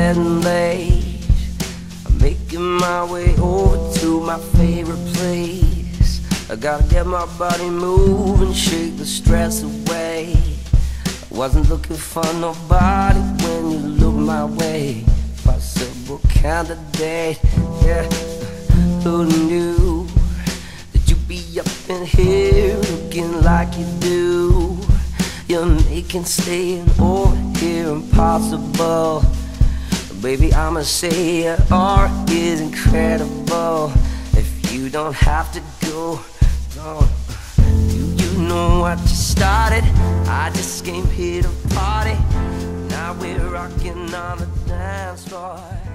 getting late. I'm making my way over to my favorite place. I gotta get my body moving, shake the stress away. I wasn't looking for nobody when you looked my way. Possible candidate, yeah. Who knew that you'd be up in here looking like you do? You're making staying over here impossible. Baby, I'ma say your art is incredible. If you don't have to go, don't. You know what you started? I just came here to party. Now we're rocking on the dance floor.